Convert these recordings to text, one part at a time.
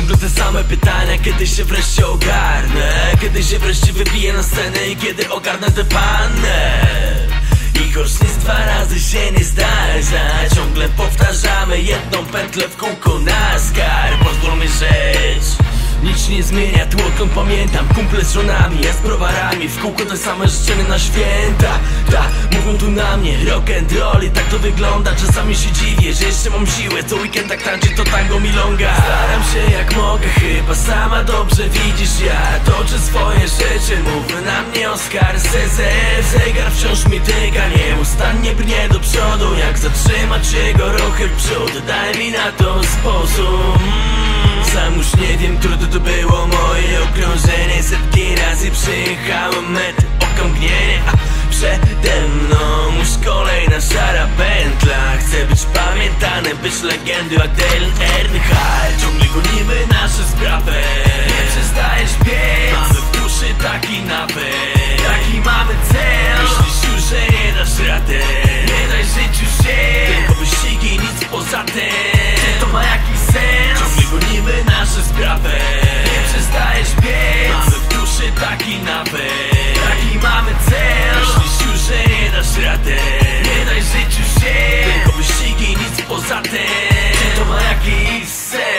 Ciągle te same pytania, kiedy się wreszcie ogarnę, kiedy się wreszcie wybiję na scenę i kiedy ogarnę tę pannę. I choć nic dwa razy się nie zdarza, ciągle powtarzamy jedną pętlę w kółko na skarb. Pozwól mi żyć, nic nie zmienia, tłoką pamiętam kumple z żonami, ja z browarami, w kółko te same życzenia na święta. Mówią tu na mnie rock'n'roll i tak to wygląda. Czasami się dziwię, że jeszcze mam siłę co weekend tak tańczyć to tango milonga. Staram się jak mogę, chyba sama dobrze widzisz, ja toczę swoje rzeczy, mów na mnie Oskar CZF. Zegar wciąż mi tyka, nieustannie brnie do przodu, jak zatrzymać jego ruchy w przód, daj mi na to sposób. Sam już nie wiem, trudno to było moje okrążenie. Setki razy przyjechałem mety, okrągnienie, a przede mną już kolejna szara pętla. Chcę być pamiętany, być legendą jak Dale Earnhardt. Ciągle gonimy nasze sprawy, nie przestajesz biec. Mamy w duszy taki napęd, taki mamy cel. Myślisz już, że nie dasz rady, nie daj życiu się, tylko wyścigi, nic poza tym. Czy to ma jakiś sens? Ciągle gonimy nasze sprawy, nie przestajesz biec. Mamy w duszy taki napęd, taki mamy cel. Myślisz już, że nie dasz rady, nie daj życiu się, tylko wyścigi, nic poza tym. Czy to ma jakiś sens?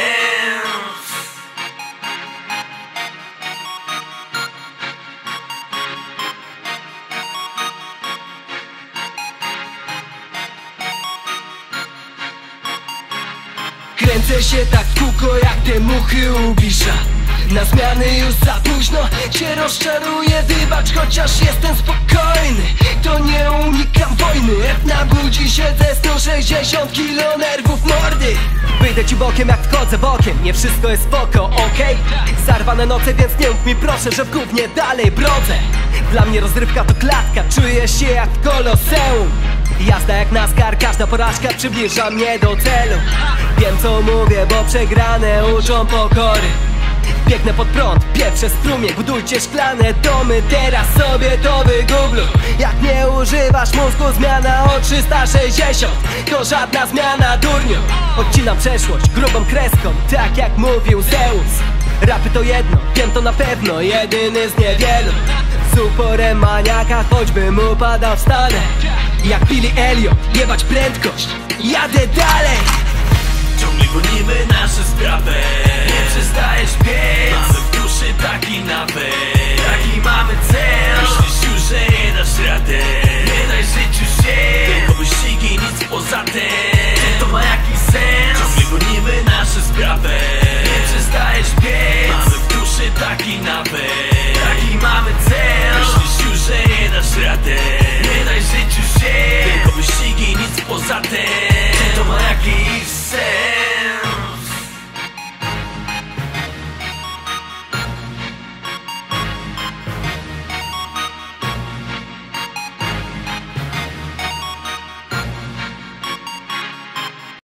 Kręcę się tak w kółko jak te muchy u bisza. Na zmiany już za późno się rozczaruję, wybacz, chociaż jestem spokojny. To nie unikam wojny, Etna budzi się ze 160 kilo nerwów mordy. Wyjdę ci bokiem jak wchodzę bokiem, nie wszystko jest spoko, okej? Zarwane noce, więc nie mów mi proszę, że w gównie dalej brodzę. Dla mnie rozrywka to klatka, czuję się jak w koloseum. Jazda jak NASCAR, każda porażka przybliża mnie do celu. Wiem co mówię, bo przegrane uczą pokory. Biegnę pod prąd, pierwsze strumień, budujcie szklane domy, teraz sobie to wygoogluj. Jak nie używasz mózgu, zmiana o 360 to żadna zmiana, durniu. Odcinam przeszłość grubą kreską, tak jak mówił Zeus. Rapy to jedno, wiem to na pewno, jedyny z niewielu. Z uporem maniaka, choćbym upadał w stale. Jak Billy Elliot, jebać prędkość, jadę dalej. Ciągle gonimy nasze sprawy, nie przestajesz biec. Mamy w duszy taki napęd, taki mamy cel. Myślisz już, że nie dasz rady, nie daj życiu się, tylko wyścigi, nic poza tym. Czy to ma jakiś sens? Ciągle gonimy nasze sprawy, nie przestajesz biec. Mamy w duszy taki napęd, taki mamy cel. Myślisz już, że nie dasz rady, nie daj życiu się, tylko wyścigi, nic poza tym. Czy to ma jakiś sens?